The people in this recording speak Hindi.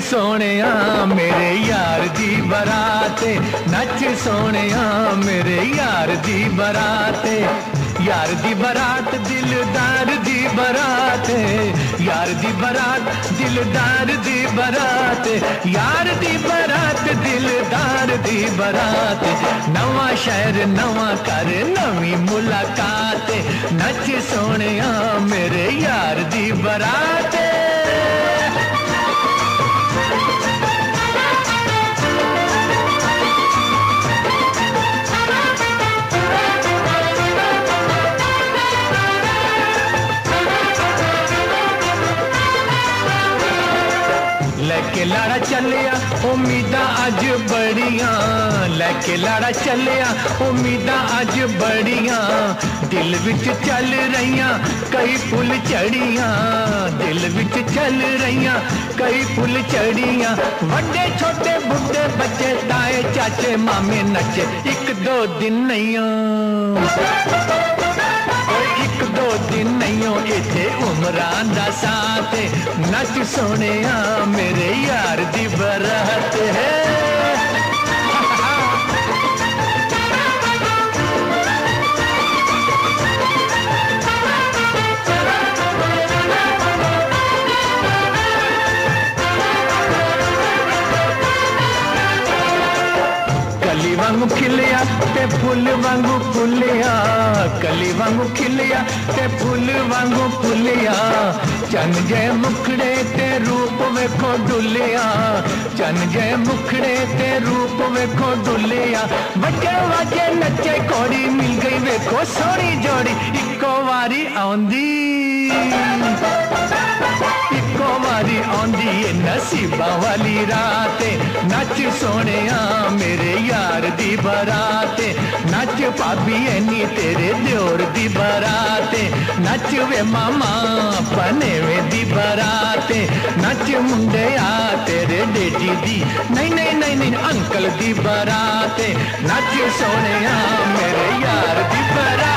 सोनिया मेरे यार दी बरात, नच सोनिया मेरे यार दी बरात। यार दी बरात दिलदार दी बरात, यार दी बरात दिलदार दी बरात, यार दी बरात दिलदार दी बरात। नवा शहर नवा कर नवी मुलाकात, नच सोनिया मेरे यार दी बरात। लेके लाड़ा चलिया उम्मीदा अज बड़िया, लेके लाड़ा चलिया उम्मीदा अज बड़िया। दिल विच चल रहिया कई फुल चढ़िया, दिल विच चल रहिया कई फुल चढ़िया। वड्डे छोटे बुढ़े बच्चे ताए चाचे मामे नचे, एक दो दिन नहीं एक दो दिन नहीं हो इथे उमरान दा साथ। नच सोनिया मेरे यार दी बरात है। कली वांगू खिलिया ते फुल वांगू फुलिया, कली वांगू खिलिया ते फुल वांगू फुलिया। चन जय मुखड़े ते रूप वेखो डुलिया, चन जय मुखड़े ते रूप वेखो डुलिया। बच्चे वाजे नचे कोड़ी मिल गई वेखो सोनी जोड़ी, इको वारी आंदी इको वारी आंदी ये नसीबा वाली रात। नच सोनिया मेरे यार दी बरात, नच भाभी एनी तेरे दियोर दी बरात। नच वे मामा पनेवे दी बरात, नच मुंडे आ तेरे डेडी दी नहीं नहीं नहीं नहीं अंकल दी बरात। नच सोनिया मेरे यार दी बरात।